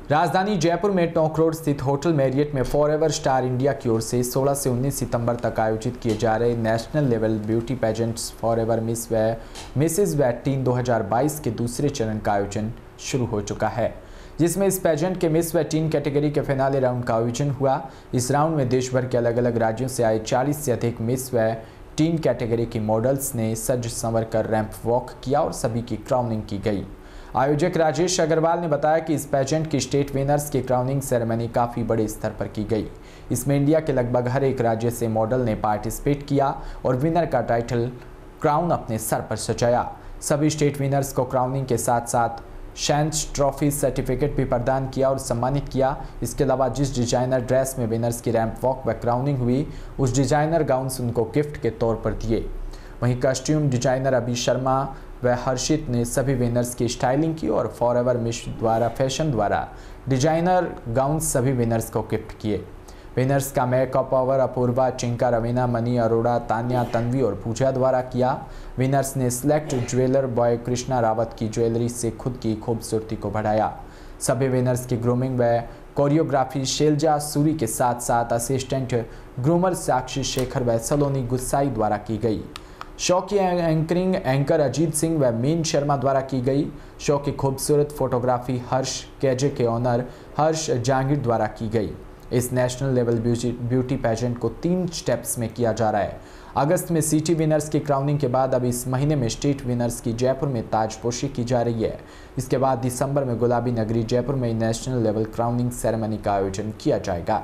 राजधानी जयपुर में टोंक रोड स्थित होटल मैरियट में फॉरएवर स्टार इंडिया की ओर से 16 से 19 सितंबर तक आयोजित किए जा रहे national level beauty pageants Forever Miss व मिसेज व टीन 2022 के दूसरे चरण का आयोजन शुरू हो चुका है, जिसमें इस पेजेंट के मिस व टीन कैटेगरी के फिनाले राउंड का आयोजन हुआ। इस राउंड में देश भर के अलग अलग राज्यों से आए 40 से अधिक मिस व टीन कैटेगरी की मॉडल्स ने सज संवर कर रैंप वॉक किया और सभी की क्राउनिंग की गई। आयोजक राजेश अग्रवाल ने बताया कि इस पेजेंट की स्टेट विनर्स की क्राउनिंग सेरेमनी काफ़ी बड़े स्तर पर की गई। इसमें इंडिया के लगभग हर एक राज्य से मॉडल ने पार्टिसिपेट किया और विनर का टाइटल क्राउन अपने सर पर सजाया। सभी स्टेट विनर्स को क्राउनिंग के साथ साथ शैंस ट्रॉफी सर्टिफिकेट भी प्रदान किया और सम्मानित किया। इसके अलावा जिस डिजाइनर ड्रेस में विनर्स की रैंप वॉक व क्राउनिंग हुई, उस डिजाइनर गाउन्स उनको गिफ्ट के तौर पर दिए। वहीं कॉस्ट्यूम डिजाइनर अभी शर्मा व हर्षित ने सभी विनर्स की स्टाइलिंग की और फॉरएवर मिस द्वारा फैशन द्वारा डिजाइनर गाउन्स सभी विनर्स को गिफ्ट किए। विनर्स का मेकअप ओवर अपूर्वा, चिंका, रवीना, मनी, अरोड़ा, तान्या, तन्वी और पूजा द्वारा किया। विनर्स ने select jeweller by Krishna Rawat की ज्वेलरी से खुद की खूबसूरती को बढ़ाया। सभी विनर्स की ग्रूमिंग व कोरियोग्राफी शैलजा सूरी के साथ साथ असिस्टेंट ग्रूमर साक्षी शेखर व सलोनी गुस्साई द्वारा की गई। शो की एंकरिंग एंकर अजीत सिंह व मीन शर्मा द्वारा की गई। शो की खूबसूरत फोटोग्राफी हर्ष केजे के ऑनर हर्ष जहांगीर द्वारा की गई। इस नेशनल लेवल ब्यूटी पेजेंट को 3 स्टेप्स में किया जा रहा है। अगस्त में सिटी विनर्स की क्राउनिंग के बाद अब इस महीने में स्टेट विनर्स की जयपुर में ताजपोशी की जा रही है। इसके बाद दिसंबर में गुलाबी नगरी जयपुर में नेशनल लेवल क्राउनिंग सेरेमनी का आयोजन किया जाएगा।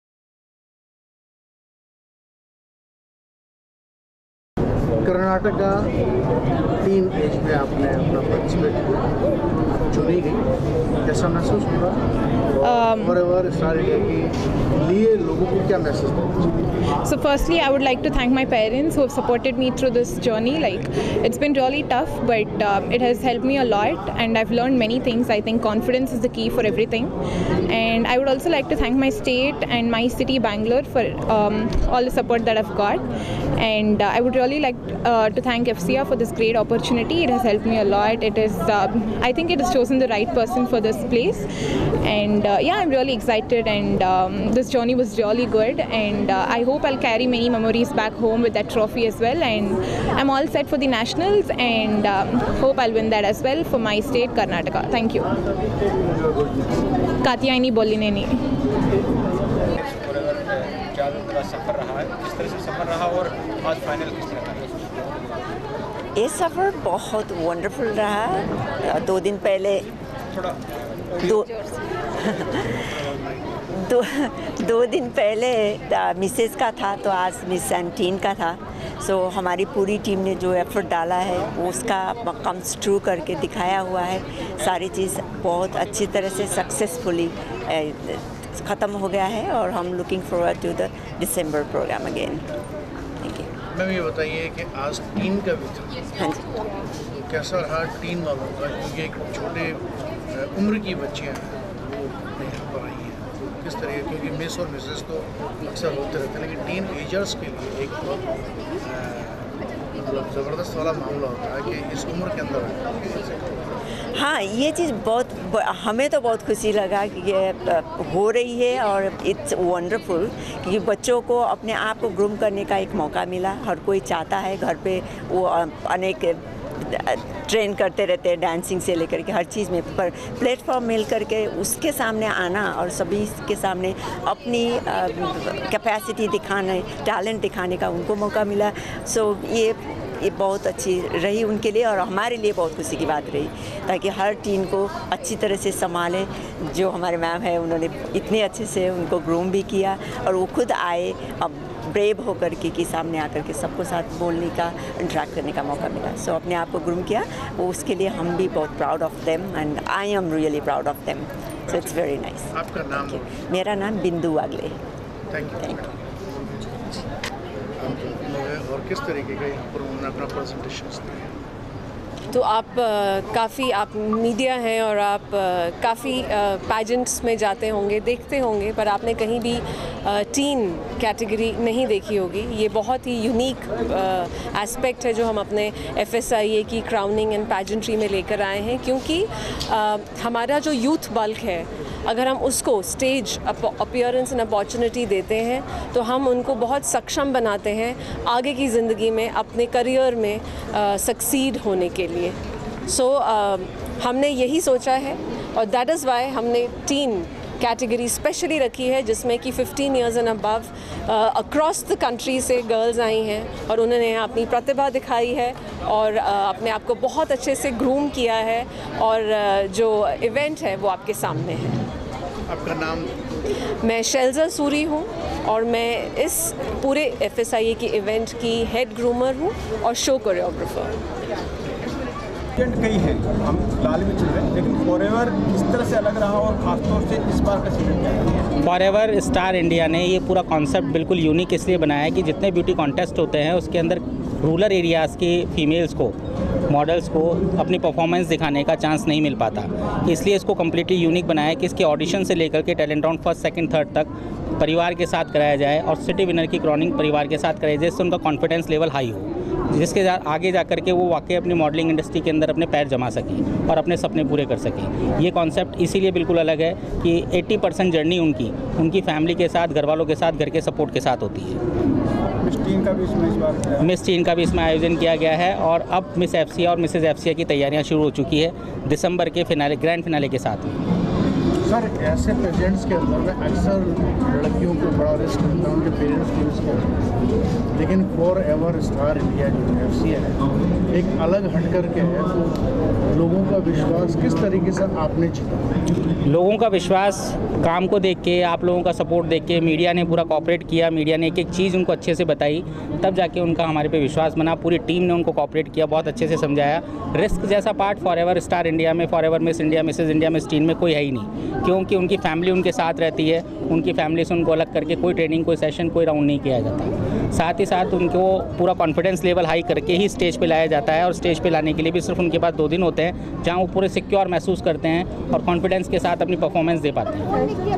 कर्नाटक का 3 एज में आपने अपना पार्टिसिपेट चुनी गई, कैसा महसूस हुआ? फॉरएवर स्टार इंडिया के लिए लोगों को क्या मैसेज देना चाहिए? So firstly, I would like to thank my parents who have supported me through this journey. Like, it's been really tough, but it has helped me a lot, and I've learned many things. I think confidence is the key for everything. And I would also like to thank my state and my city, Bangalore, for all the support that I've got. And I would really like to thank FCA for this great opportunity. It has helped me a lot. It is, I think it has chosen the right person for this place. And yeah, I'm really excited, and this journey was really good. And I hope I'll carry many memories back home with that trophy as well. And I'm all set for the nationals, and hope I'll win that as well for my state, Karnataka. Thank you. Katyayani Bollineni. सफर रहा है, किस तरह से सफर रहा और आज final किस तरह का? ये सफ़र बहुत वंडरफुल रहा। 2 दिन पहले दो दिन पहले मिसेस का था, तो आज मिस एंड टीन का था। सो हमारी पूरी टीम ने जो एफर्ट डाला है वो उसका कम्स ट्रू करके दिखाया हुआ है। सारी चीज़ बहुत अच्छी तरह से सक्सेसफुली ख़त्म हो गया है और हम looking forward to the December programme again. Thank you. Ma'am ये बताइए कि आज टीन का भी था, हाँ जी, कैसा रहा टीन वालों का? क्योंकि एक छोटे उम्र की बच्चियाँ वो यहाँ पर आई हैं, किस तरह? क्योंकि मिस और मिसेस तो अक्सर होते रहते हैं, लेकिन टीन एजर्स के लिए एक मतलब ज़बरदस्त वाला मामला होता है कि इस उम्र के अंदर। हाँ, ये चीज़ बहुत हमें तो बहुत खुशी लगा कि ये हो रही है और इट्स वंडरफुल, क्योंकि बच्चों को अपने आप को ग्रूम करने का एक मौका मिला। हर कोई चाहता है, घर पे वो अनेक ट्रेन करते रहते हैं, डांसिंग से लेकर के हर चीज़ में, पर प्लेटफॉर्म मिल करके उसके सामने आना और सभी के सामने अपनी कैपेसिटी दिखाने, टैलेंट दिखाने का उनको मौका मिला। सो ये बहुत अच्छी रही उनके लिए और हमारे लिए बहुत खुशी की बात रही, ताकि हर टीम को अच्छी तरह से संभालें। जो हमारे मैम है उन्होंने इतने अच्छे से उनको ग्रूम भी किया और वो खुद आए, अब ब्रेव होकर के सामने आकर के सबको साथ बोलने का, इंटरेक्ट करने का मौका मिला। सो अपने आप को ग्रूम किया, वो उसके लिए हम भी बहुत proud of them and I am really proud of them. So it's very nice. आपका नाम? मेरा नाम बिंदु आगले। Thank you. और किस तरीके का यहाँ पर उन्होंने अपना प्रेजेंटेशन दिया? तो आप काफ़ी आप मीडिया हैं और आप काफ़ी पैजेंट्स में जाते होंगे, देखते होंगे, पर आपने कहीं भी टीन कैटेगरी नहीं देखी होगी। ये बहुत ही यूनिक एस्पेक्ट है जो हम अपने FSIA की क्राउनिंग एंड पैजेंट्री में लेकर आए हैं, क्योंकि हमारा जो यूथ बल्क है, अगर हम उसको स्टेज अपीयरेंस एंड अपॉर्चुनिटी देते हैं तो हम उनको बहुत सक्षम बनाते हैं आगे की ज़िंदगी में अपने करियर में सक्सीड होने के लिए। सो हमने यही सोचा है और दैट इज़ वाई हमने टीन कैटेगरी स्पेशली रखी है, जिसमें कि 15 years and above across the country से गर्ल्स आई हैं और उन्होंने यहाँ अपनी प्रतिभा दिखाई है और अपने आप को बहुत अच्छे से ग्रूम किया है और जो इवेंट है वो आपके सामने है। आपका नाम? मैं शेल्जा सूरी हूँ और मैं इस पूरे FSIA की इवेंट की हेड ग्रूमर हूँ और शो कोरियोग्राफर। कई है, हम फिलहाल भी चल रहे हैं, लेकिन फॉरएवर किस तरह से अलग रहा और खासतौर से इस बार का सीजन क्या है? फॉरएवर स्टार इंडिया ने ये पूरा कॉन्सेप्ट बिल्कुल यूनिक इसलिए बनाया है कि जितने ब्यूटी कॉन्टेस्ट होते हैं उसके अंदर रूरल एरियाज़ की फीमेल्स को, मॉडल्स को अपनी परफॉर्मेंस दिखाने का चांस नहीं मिल पाता, इसलिए इसको कम्प्लीटली यूनिक बनाया है कि इसके ऑडिशन से लेकर के talent round first second third तक परिवार के साथ कराया जाए और सिटी विनर की क्रॉनिंग परिवार के साथ कराई जाए, जिससे उनका कॉन्फिडेंस लेवल हाई हो, जिसके आगे जा कर के वो वाकई अपनी मॉडलिंग इंडस्ट्री के अंदर अपने पैर जमा सकें और अपने सपने पूरे कर सकें। ये कॉन्सेप्ट इसीलिए बिल्कुल अलग है कि 80% जर्नी उनकी फैमिली के साथ, घर वालों के साथ, घर के सपोर्ट के साथ होती है। मिस टीन का भी इसमें आयोजन किया गया है और अब मिस FCA और मिसेज FCA की तैयारियां शुरू हो चुकी है दिसंबर के ग्रैंड फिनाले के साथ में। सर, ऐसे पेजेंट्स के अंदर में अक्सर लड़कियों को बड़ा रिस्क होता है, उनके पेरेंट्स को रिस्क होता है, लेकिन फॉरएवर स्टार इंडिया जो FCA है एक अलग हट करके है, तो लोगों का विश्वास किस तरीके से आपने जीता? लोगों का विश्वास काम को देख के, आप लोगों का सपोर्ट देख के, मीडिया ने पूरा कोऑपरेट किया, मीडिया ने एक एक चीज़ उनको अच्छे से बताई, तब जाके उनका हमारे पे विश्वास बना। पूरी टीम ने उनको कोऑपरेट किया, बहुत अच्छे से समझाया। रिस्क जैसा पार्ट फॉरएवर स्टार इंडिया में, Forever Miss India, Mrs India, Miss teen में कोई है ही नहीं, क्योंकि उनकी फैमिली उनके साथ रहती है, उनकी फैमिली से उनको अलग करके कोई ट्रेनिंग, कोई सेशन, कोई राउंड नहीं किया जाता। साथ ही साथ उनको पूरा कॉन्फिडेंस लेवल हाई करके ही स्टेज पे लाया जाता है और स्टेज पे लाने के लिए भी सिर्फ उनके पास 2 दिन होते हैं, जहां वो पूरे सिक्योर महसूस करते हैं और कॉन्फिडेंस के साथ अपनी परफॉर्मेंस दे पाते हैं।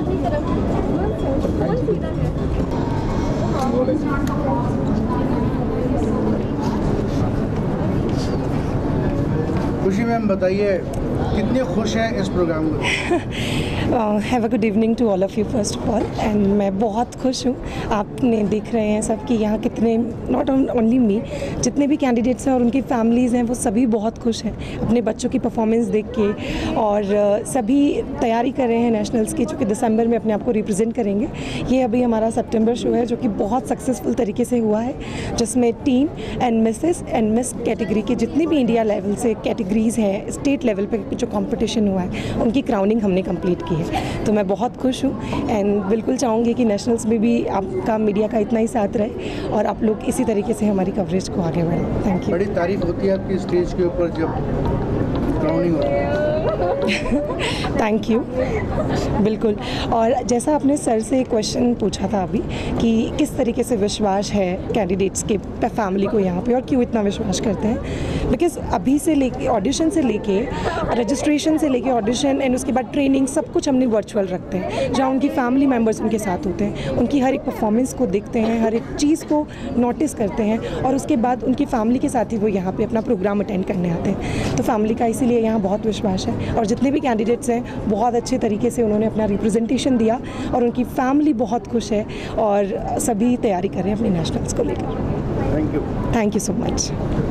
खुशी मैम, बताइए कितने खुश हैं इस प्रोग्राम में? Have a good evening to all of you first of all, and मैं बहुत खुश हूँ। आपने देख रहे हैं सब कि यहाँ कितने, नॉट ओनली मी, जितने भी कैंडिडेट्स हैं और उनकी फैमिलीज़ हैं वो सभी बहुत खुश हैं अपने बच्चों की परफॉर्मेंस देख के, और सभी तैयारी कर रहे हैं नेशनल्स की, जो कि दिसंबर में अपने आप को रिप्रेजेंट करेंगे। ये अभी हमारा सितंबर शो है जो कि बहुत सक्सेसफुल तरीके से हुआ है, जिसमें teen and Mrs and Miss category के जितने भी इंडिया लेवल से कैटेगरीज़ हैं, स्टेट लेवल पे जो कंपटीशन हुआ है, उनकी क्राउनिंग हमने कंप्लीट की है। तो मैं बहुत खुश हूँ एंड बिल्कुल चाहूँगी कि नेशनल्स में भी आपका मीडिया का इतना ही साथ रहे और आप लोग इसी तरीके से हमारी कवरेज को आगे बढ़ाएं। Thank you. बड़ी तारीफ होती है आपकी स्टेज के ऊपर जब क्राउनिंग होती है। Thank you. बिल्कुल, और जैसा आपने सर से क्वेश्चन पूछा था अभी कि किस तरीके से विश्वास है कैंडिडेट्स के फैमिली को यहाँ पे और क्यों इतना विश्वास करते हैं, बिकॉज अभी से लेके ऑडिशन से लेके रजिस्ट्रेशन से लेके ऑडिशन एंड उसके बाद ट्रेनिंग सब कुछ हमने वर्चुअल रखते हैं, जहाँ उनकी फैमिली मेम्बर्स उनके साथ होते हैं, उनकी हर एक परफॉर्मेंस को देखते हैं, हर एक चीज़ को नोटिस करते हैं और उसके बाद उनकी फैमिली के साथ ही वो यहाँ पे अपना प्रोग्राम अटेंड करने आते हैं। तो फैमिली का इसीलिए यहाँ बहुत विश्वास है और जितने भी कैंडिडेट्स हैं बहुत अच्छे तरीके से उन्होंने अपना रिप्रेजेंटेशन दिया और उनकी फैमिली बहुत खुश है और सभी तैयारी कर रहे हैं अपने नेशनल्स को लेकर। Thank you so much.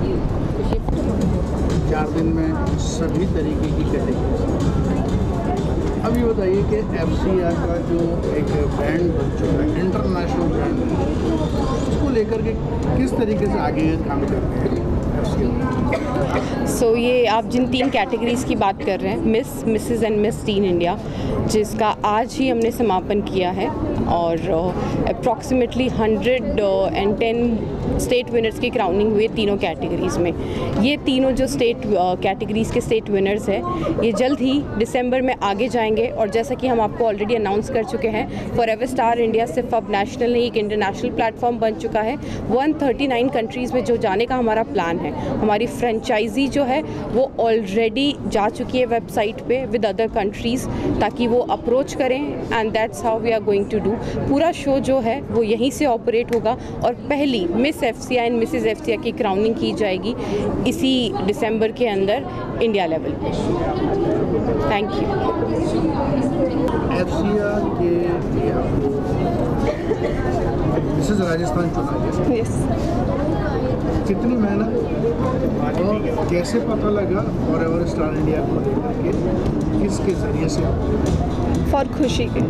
4 दिन में सभी तरीके की कैटेगरी। अब ये बताइए कि FCA का जो एक ब्रांड बन चुका है, इंटरनेशनल ब्रांड, उसको लेकर के किस तरीके से आगे काम करते हैं FCA? सो ये आप जिन 3 कैटेगरीज़ की बात कर रहे हैं, Miss, Mrs and Miss teen India, जिसका आज ही हमने समापन किया है और अप्रॉक्सीमेटली 110 स्टेट विनर्स की क्राउनिंग हुई तीनों कैटेगरीज़ में। ये तीनों जो स्टेट कैटेगरीज़ के स्टेट विनर्स हैं ये जल्द ही दिसंबर में आगे जाएंगे। और जैसा कि हम आपको ऑलरेडी अनाउंस कर चुके हैं, फॉरएवर स्टार इंडिया सिर्फ अब नेशनल नहीं, एक इंटरनेशनल प्लेटफॉर्म बन चुका है। 139 कंट्रीज़ में जो जाने का हमारा प्लान है। हमारी फ्रेंचाइजी जो है वो ऑलरेडी जा चुकी है वेबसाइट पे विद अदर कंट्रीज़, ताकि वो अप्रोच करें, and that's how we are going to do. पूरा शो जो है वो यहीं से ऑपरेट होगा और पहली Miss FCI and Mrs FCI की क्राउनिंग की जाएगी इसी दिसंबर के अंदर इंडिया लेवल पे। Thank you. एफसीआई के लिए आपको मिसेस राजस्थान चुना गया। यस। कितनी मेहनत और कैसे पता लगा फॉरएवर स्टार इंडिया को लेकर के, किसके जरिए से? फॉर खुशी के।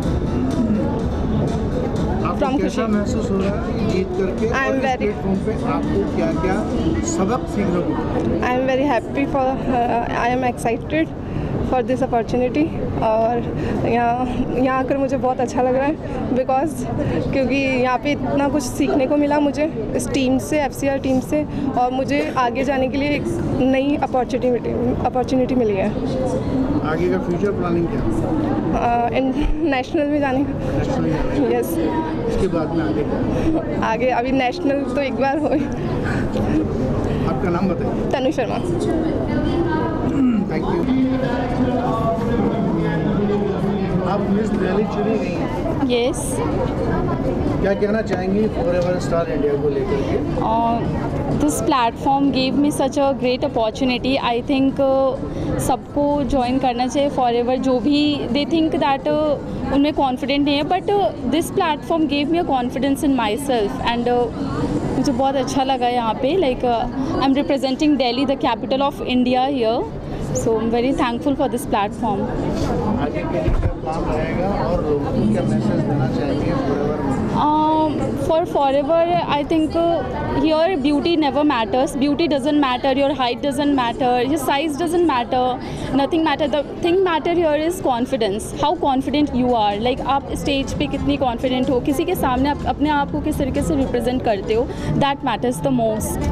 आपको कैसा महसूस हो रहा है जीत करके? I am very- प्लेटफॉर्म पे आपको क्या क्या सबक सीखने को मिला? I am very happy for I am excited for this opportunity. और यहाँ आकर मुझे बहुत अच्छा लग रहा है बिकॉज क्योंकि यहाँ पे इतना कुछ सीखने को मिला मुझे इस टीम से, एफसीआर टीम से, और मुझे आगे जाने के लिए एक नई अपॉर्चुनिटी मिली है। आगे का फ्यूचर प्लानिंग क्या? नेशनल में जाने का। नेशनल में जाना है। यस। इसके बाद में आगे क्या? आगे अभी नेशनल तो एक बार हो। आपका नाम बताइए। तनु शर्मा। Thank you. आप मिस दिल्ली चुनी गई हैं, Yes, क्या कहना चाहेंगी फॉरएवर स्टार इंडिया को लेकर के? this platform gave me such a great opportunity. I think सबको ज्वाइन करना चाहिए फॉरएवर। जो भी दे थिंक दैट उनमें कॉन्फिडेंट नहीं है, but this platform gave me a confidence in myself and मुझे बहुत अच्छा लगा यहाँ पे। Like I am representing Delhi, the capital of India here, so I am very thankful for this platform. आगे के लिए क्या प्लान रहेगा और लोगों को क्या मैसेज देना चाहेंगे फॉरएवर में? For forever, I think here beauty never matters. Beauty doesn't matter. Your height doesn't matter. Your size doesn't matter. Nothing matter. The thing matter here is confidence. How confident you are. Like आप stage पे कितनी confident हो, किसी के सामने आप अपने आप को किस तरीके से represent करते हो, that matters the most.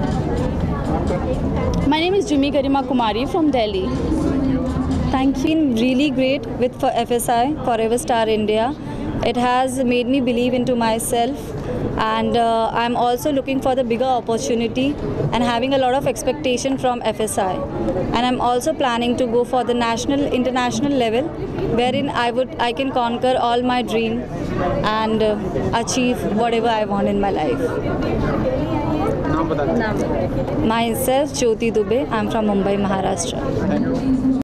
My name is Jimmy Garima Kumari from Delhi. Thank you. Really great with FSI, Forever Star India. It has made me believe into myself, and I'm also looking for the bigger opportunity and having a lot of expectation from FSI. And I'm also planning to go for the national, international level, wherein I can conquer all my dream and achieve whatever I want in my life. Myself, Jyoti Dubey. I'm from Mumbai, Maharashtra.